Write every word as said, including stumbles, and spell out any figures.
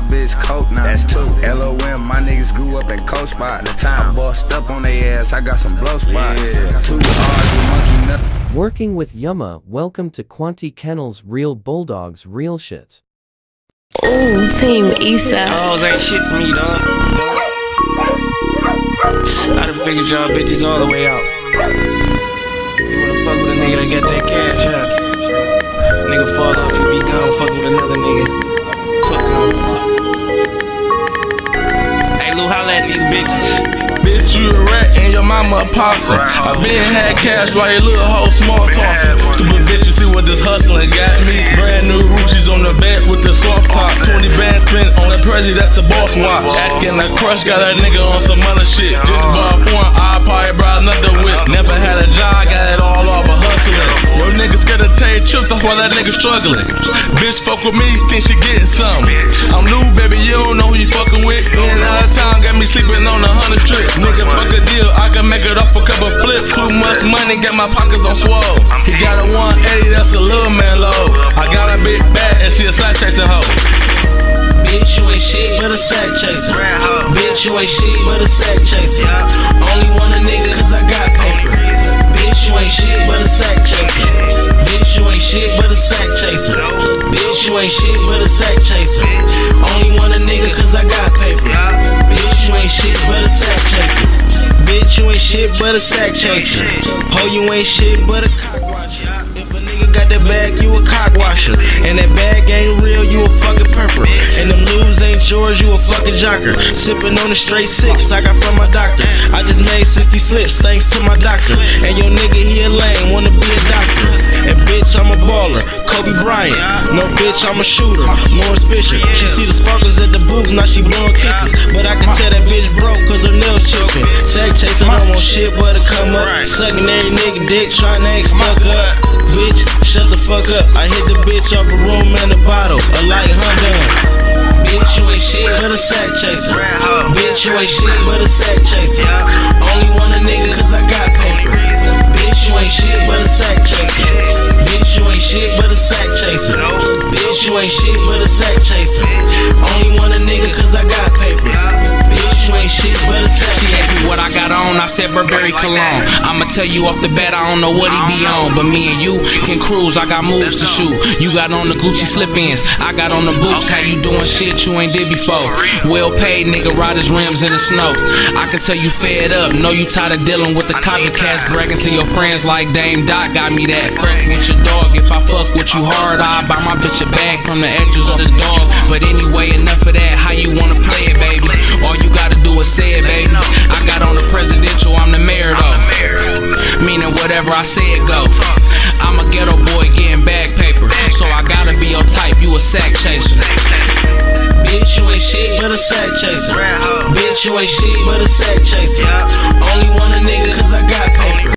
bitch coke now. That's two. L O M, my niggas grew up in coast spot. The time bossed up on they ass, I got some blow spots. Yeah. Two R's with monkey nut. Working with Yumma, welcome to Quantae Kennels, real bulldogs, real shit. Ooh, Team Eastside. Hoes ain't shit to me, dog. I done figured y'all bitches all the way out. You wanna fuck with a nigga that get that cash, huh? Nigga fall off, you be gone, fuck with another nigga. Fuck him. Hey, Lou, holla at these bitches. Bitch, you a rat and your mama a possum. I been had cash while your little hoe small talking. Stupid bitch, you see what this hustling got me. Brand new Ruchis on the back with the soft top. twenty bands spent on the Prezi, that's the boss watch. Acting like Crush, got a nigga on some other shit. Just bought one, I probably brought another whip. Never had a job, got it all off of hustling. Yo nigga scared to take trips, that's why that nigga struggling. Bitch fuck with me, think she getting something. I'm new, baby, you don't know who you fucking with. In out of town, got me sleeping on a hundred strip. Nigga, fuck a deal, I can make it off a couple flips. Too much money, got my pockets on swole. He got a one eighty, that's a little man low. I got a big bag and she a sack chasing hoe. Bitch, you ain't shit but a sack chaser. Bitch, you ain't shit but a sack chaser. Only want a nigga cause I got paper. Bitch, you ain't shit but a sack chaser. Bitch, you ain't shit but a sack chaser. Bitch, you ain't shit but a sack chaser. Only want a nigga cause I got paper. Bitch, you ain't shit but a sack chaser. Bitch, you ain't shit but a sack chaser. Ho, you ain't shit but a cock watcher. If a nigga got that bag, you a cock washer. And that bag ain't real, you a fucking purper. And them lubes ain't yours, you a fucking jocker. Sipping on the straight six I got from my doctor. I just made sixty slips thanks to my doctor. And your nigga, he a lame, wanna be a doctor. And bitch, I'm a baller, Kobe Bryant. No bitch, I'm a shooter, Lawrence Fisher. She see the sparkles at the booth, now she blowing kisses. But I can tell that bitch broke cause her nails chipping. Sack chasing, I want shit but to come up. Sucking every nigga dick, trying to act stuck up. Bitch, shut the fuck up. I hit the bitch off a room and a bottle, a light Honda. Bitch, you ain't shit but a sack chaser. Bitch, you ain't shit but a sack chaser. Only want a nigga cause I got paper. Bitch, you ain't shit but a sack chaser. Bitch, you ain't shit but a sack chaser. Bitch, you ain't shit but a sack chaser. Only want a nigga cause I got paper. Bitch, you ain't shit but a sack chaser. She asked me what I got on, I said Burberry cologne. I'ma tell you off the bat, I don't know what he be on. But me and you can cruise, I got moves to shoot. You got on the Gucci slip-ins, I got on the boots. How you doing shit you ain't did before? Well paid nigga, ride his rims in the snow. I can tell you fed up, know you tired of dealing with the copycats. Bragging to your friends like Dame Doc got me that. Fuck with your dog, if I fuck with you hard, I buy my bitch a bag from the edges of the dog. But anyway, enough of that, how you wanna play it, baby? All you gotta do is say it, baby. I got on the presidential, I'm the mayor though. Meaning whatever I say it go. I'm a ghetto boy getting bag paper, so I gotta be your type, you a sack chaser. Bitch, you ain't shit but a sack chaser. Bitch, you ain't shit but a sack chaser. Only want a nigga cause I got